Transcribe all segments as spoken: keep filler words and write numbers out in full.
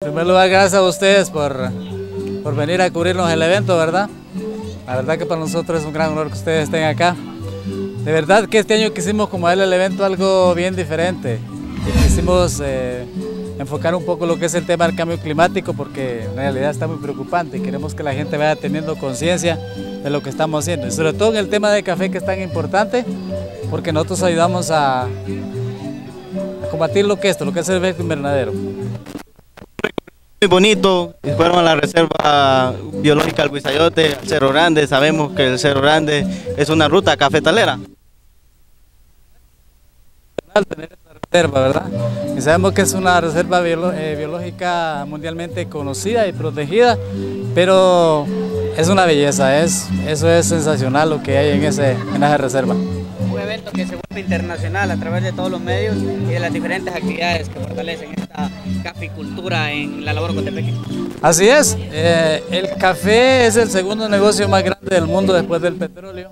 primer lugar, gracias a ustedes por, por venir a cubrirnos el evento, ¿verdad? La verdad que para nosotros es un gran honor que ustedes estén acá. De verdad que este año quisimos como darle al evento algo bien diferente. Y quisimos eh, enfocar un poco lo que es el tema del cambio climático, porque en realidad está muy preocupante y queremos que la gente vaya teniendo conciencia de lo que estamos haciendo. Y sobre todo en el tema del café, que es tan importante, porque nosotros ayudamos a, a combatir lo que es esto, lo que es el efecto invernadero. Muy bonito, fueron a la reserva biológica del Huizayote, al Cerro Grande. Sabemos que el Cerro Grande es una ruta cafetalera. Tener esta reserva, ¿verdad? Y sabemos que es una reserva biolo eh, biológica mundialmente conocida y protegida, pero es una belleza, es, eso es sensacional lo que hay en, ese, en esa reserva. Un evento que se vuelve internacional a través de todos los medios y de las diferentes actividades que fortalecen esta caficultura en la labor Cotepeque. Así es, eh, el café es el segundo negocio más grande del mundo después del petróleo,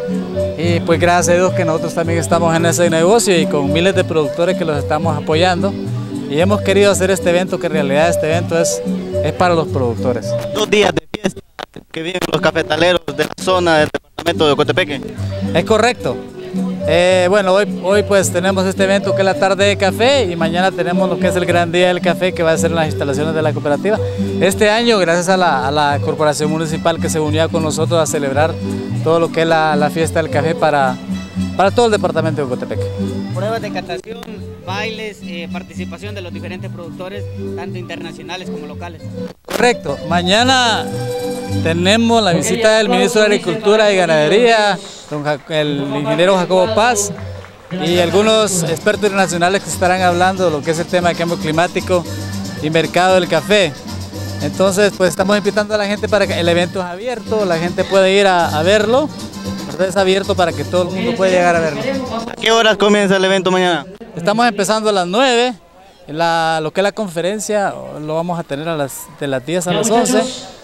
y pues gracias a Dios que nosotros también estamos en ese negocio y con miles de productores que los estamos apoyando, y hemos querido hacer este evento, que en realidad este evento es, es para los productores. Dos días de fiesta que viven los cafetaleros de la zona del departamento de Cotepeque. Es correcto. Eh, bueno, hoy, hoy pues tenemos este evento que es la tarde de café, y mañana tenemos lo que es el gran día del café, que va a ser en las instalaciones de la cooperativa. Este año, gracias a la, a la corporación municipal, que se unió con nosotros a celebrar todo lo que es la, la fiesta del café para, para todo el departamento de Cotepeque. Pruebas de catación, bailes, eh, participación de los diferentes productores, tanto internacionales como locales. Correcto, mañana tenemos la visita del ministro de Agricultura y Ganadería, don el ingeniero Jacobo Paz, y algunos expertos internacionales que estarán hablando de lo que es el tema de cambio climático y mercado del café. Entonces, pues estamos invitando a la gente para que el evento es abierto, la gente puede ir a, a verlo, es abierto para que todo el mundo pueda llegar a verlo. ¿A qué horas comienza el evento mañana? Estamos empezando a las nueve, la, lo que es la conferencia lo vamos a tener a las, de las diez a las once.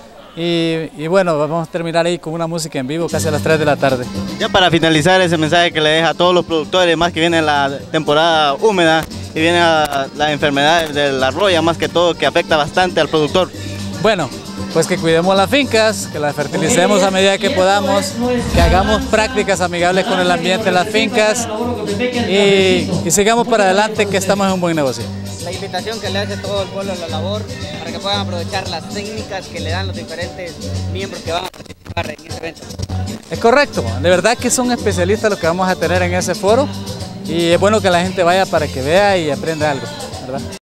Y, y bueno, vamos a terminar ahí con una música en vivo casi a las tres de la tarde. Ya para finalizar, ese mensaje que le deja a todos los productores, más que viene la temporada húmeda y viene la, la enfermedad de la roya, más que todo, que afecta bastante al productor. Bueno, pues que cuidemos las fincas, que las fertilicemos a medida que podamos, que hagamos prácticas amigables con el ambiente de las fincas y, y sigamos para adelante, que estamos en un buen negocio. La invitación que le hace todo el pueblo a la labor para que puedan aprovechar las técnicas que le dan los diferentes miembros que van a participar en este evento. Es correcto, de verdad que son especialistas los que vamos a tener en ese foro, y es bueno que la gente vaya para que vea y aprenda algo, ¿verdad?